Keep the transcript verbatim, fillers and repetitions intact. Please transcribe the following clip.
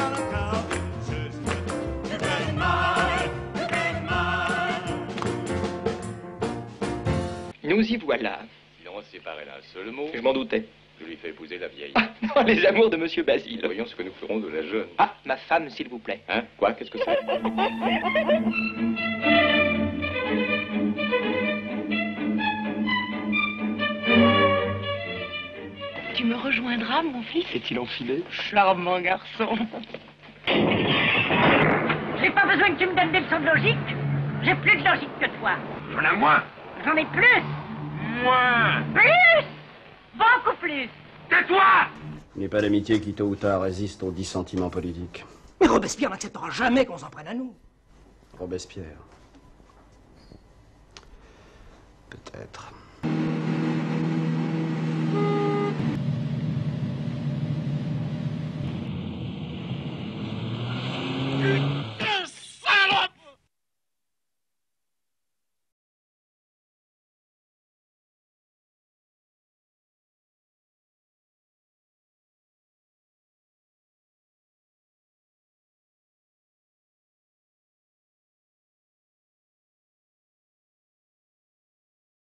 Nous y voilà. Si on se séparait d'un seul mot, Je m'en doutais. je lui fais épouser la vieille. Ah, non, les amours de Monsieur Basile. Voyons ce que nous ferons de la jeune. Ah, ma femme, s'il vous plaît. Hein? Quoi? Qu'est-ce que c'est? Tu me rejoindras, mon fils? Est-il enfilé? Charmant garçon. J'ai pas besoin que tu me donnes des leçons de logique. J'ai plus de logique que toi. J'en ai moins. J'en ai plus. Moins. Plus. Beaucoup plus. Tais-toi! Il n'est pas d'amitié qui, tôt ou tard, résiste aux dissentiments politiques. Mais Robespierre n'acceptera jamais qu'on s'en prenne à nous. Robespierre. Peut-être.